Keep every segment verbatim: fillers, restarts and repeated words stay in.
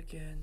again.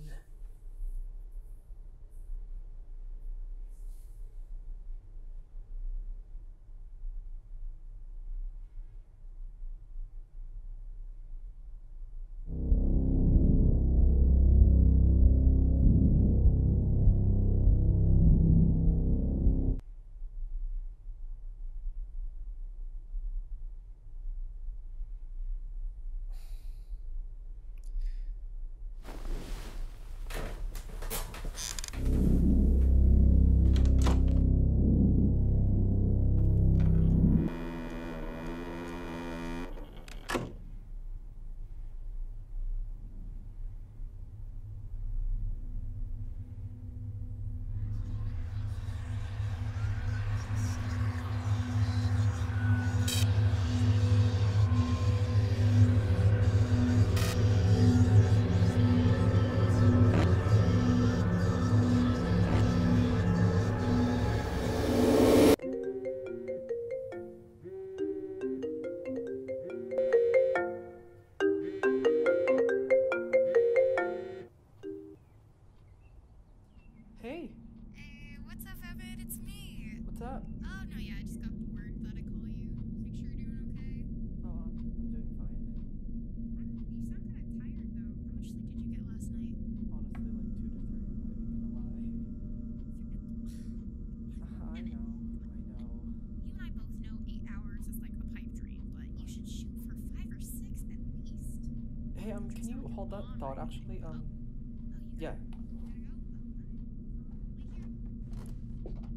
Hey. Hey, what's up, Evan? It's me. What's up? Oh, no, yeah, I just got bored. Thought I'd call you. Make sure you're doing okay. Oh, um, I'm doing fine. I don't know, you sound kind of tired, though. How much sleep did you get last night? Honestly, like two to three, I'm not even gonna lie. I know, I know. You and I both know eight hours is like a pipe dream, but you should shoot for five or six at least. Hey, um, can you hold that thought actually? Um, Oh, you yeah. gotta, you gotta go? Oh, alright. Wait here.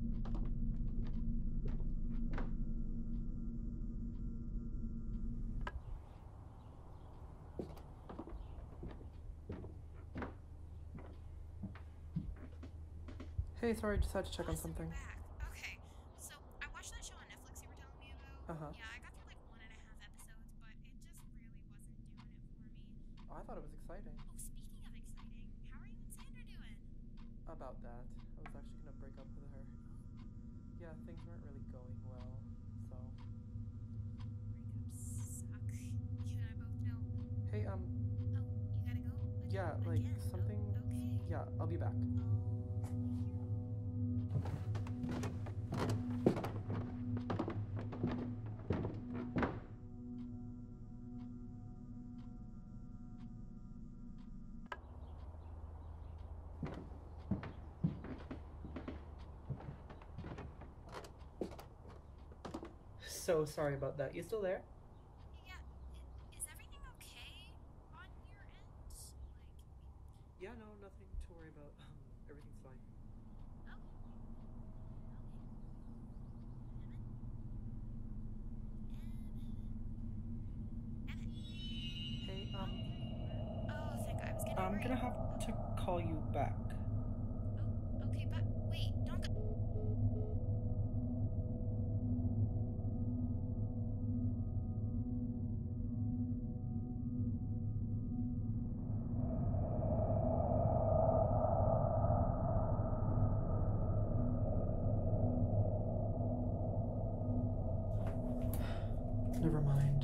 Hey, sorry, just had to check on Awesome, something. you're back. Okay, so I watched that show on Netflix you were telling me about. Uh-huh. Yeah, I got through like one and a half episodes, but it just really wasn't doing it for me. Oh, I thought it was exciting. Oh, speaking of exciting, how are you and Sandra doing? About that. I was actually gonna break up with her. Yeah, things weren't really going well, so. Breakups suck. You and I both know. Hey, um, Oh, you gotta go? Again? yeah, like, Again? something. Oh, okay. Yeah, I'll be back. So sorry about that. You still there? Yeah, i- is everything okay on your end? Like, Yeah, no, nothing to worry about. Um, everything's fine. okay. Okay. Evan. Evan. Hey, Oh, um, there you are. Oh, thank God. I was getting I'm worried. gonna have to call you back. Oh, okay, but wait, don't go. Never mind.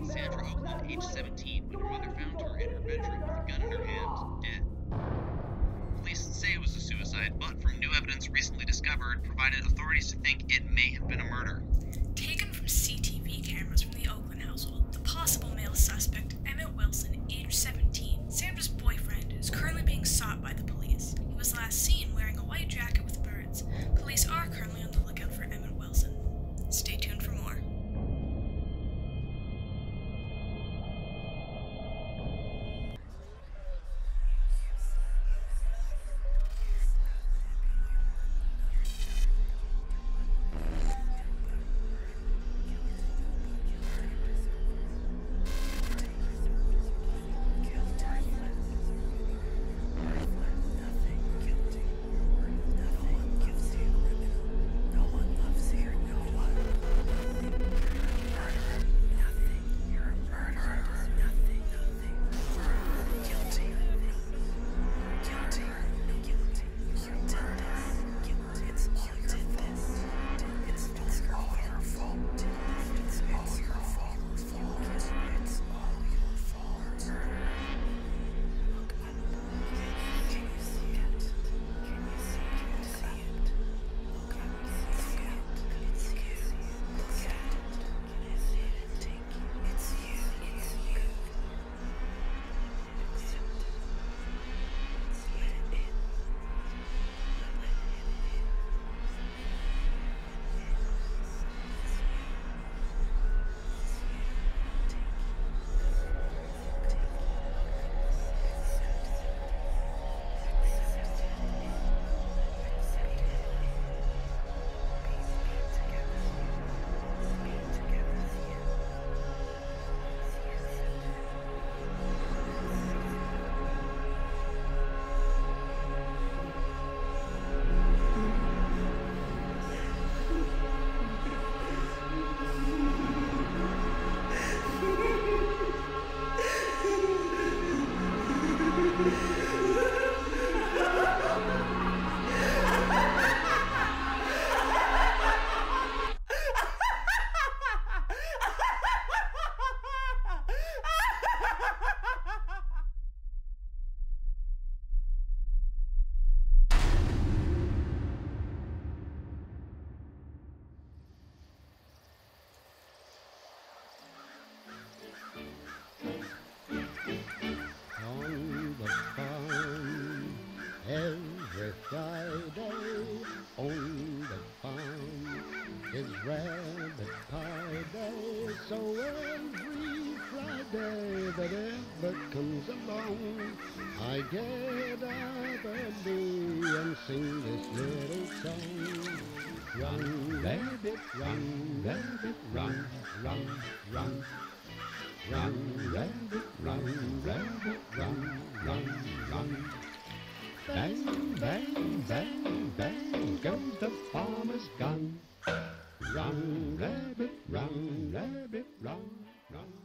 Sandra Oakland, age seventeen, when her mother found her in her bedroom with a gun in her hand, dead. Police say it was a suicide, but from new evidence recently discovered, provided authorities to think it may have been a murder. Taken from C C T V cameras from the Oakland household, the possible male suspect, Emmett Wilson, age seventeen, Sandra's boyfriend, is currently being sought by the police. He was last seen wearing a white jacket with birds. Police are currently on the lookout for Emmett Wilson. Stay tuned for more. On the farm is rabbit pie day, so every Friday that ever comes along, I get up early and sing this little song. Run, rabbit, run, rabbit, run, run, run. Run, rabbit, run, rabbit, run, run, run. Bang, bang, bang, bang goes the farmer's gun. Run, rabbit, run, rabbit, run, run.